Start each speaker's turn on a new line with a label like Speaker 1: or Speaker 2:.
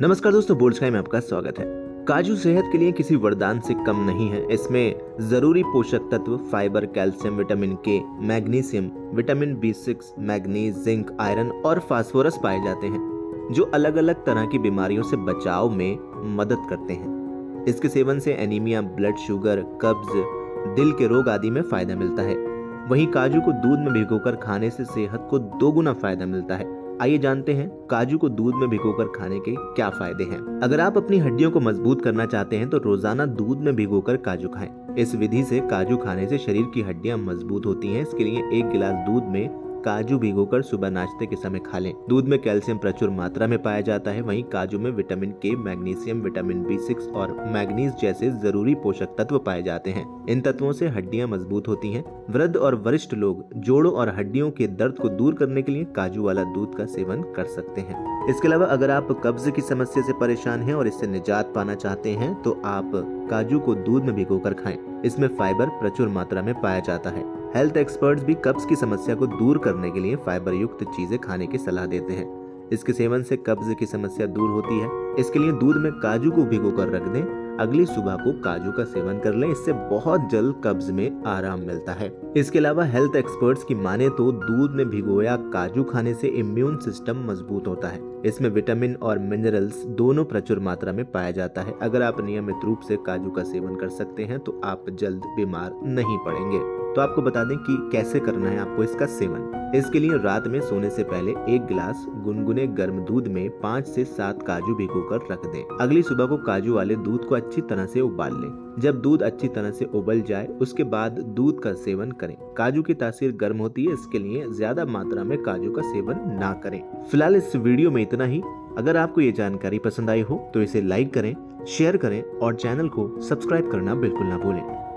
Speaker 1: नमस्कार दोस्तों, bold sky में आपका स्वागत है। काजू सेहत के लिए किसी वरदान से कम नहीं है। इसमें जरूरी पोषक तत्व fibre, calcium, vitamin K, magnesium, vitamin B6, manganese, zinc, iron और फास्फोरस पाए जाते हैं, जो अलग अलग तरह की बीमारियों से बचाव में मदद करते हैं। इसके सेवन से एनीमिया, ब्लड शुगर, कब्ज, दिल के रोग आदि में फायदा मिलता है। वहीं काजू को दूध में भिगोकर खाने से सेहत को 2 गुना फायदा मिलता है। आइए जानते हैं काजू को दूध में भिगोकर खाने के क्या फायदे हैं। अगर आप अपनी हड्डियों को मजबूत करना चाहते हैं तो रोजाना दूध में भिगोकर काजू खाएं। इस विधि से काजू खाने से शरीर की हड्डियां मजबूत होती हैं। इसके लिए 1 गिलास दूध में काजू भिगोकर सुबह नाश्ते के समय खा लें। दूध में कैल्शियम प्रचुर मात्रा में पाया जाता है। वहीं काजू में vitamin K, magnesium, vitamin B6 और मैग्नीज जैसे जरूरी पोषक तत्व पाए जाते हैं। इन तत्वों से हड्डियां मजबूत होती हैं। वृद्ध और वरिष्ठ लोग जोड़ों और हड्डियों के दर्द को दूर करने के लिए काजू वाला दूध का सेवन कर सकते हैं। इसके अलावा अगर आप कब्ज की समस्या से परेशान हैं और इससे निजात पाना चाहते हैं तो आप काजू को दूध में भिगोकर खाएं। इसमें फाइबर प्रचुर मात्रा में पाया जाता है। हेल्थ एक्सपर्ट्स भी कब्ज की समस्या को दूर करने के लिए फाइबर युक्त चीजें खाने की सलाह देते हैं। इसके सेवन से कब्ज की समस्या दूर होती है। इसके लिए दूध में काजू को भिगोकर रख दें। अगली सुबह को काजू का सेवन कर लें। इससे बहुत जल्द कब्ज में आराम मिलता है। इसके अलावा हेल्थ एक्सपर्ट्स की माने तो दूध में भिगोया काजू खाने से इम्यून सिस्टम मजबूत होता है। इसमें विटामिन और मिनरल्स दोनों प्रचुर मात्रा में पाया जाता है। अगर आप नियमित रूप से काजू का सेवन कर सकते हैं तो आप जल्द बीमार नहीं पड़ेंगे। तो आपको बता दें कि कैसे करना है आपको इसका सेवन। इसके लिए रात में सोने से पहले 1 गिलास गुनगुने गर्म दूध में 5 से 7 काजू भिगोकर रख दें। अगली सुबह को काजू वाले दूध को अच्छी तरह से उबाल लें। जब दूध अच्छी तरह से उबल जाए उसके बाद दूध का सेवन करें। काजू की तासीर गर्म होती है, इसके लिए ज्यादा मात्रा में काजू का सेवन ना करें। फिलहाल इस वीडियो में इतना ही। अगर आपको ये जानकारी पसंद आई हो तो इसे लाइक करें, शेयर करें और चैनल को सब्सक्राइब करना बिल्कुल ना भूलें।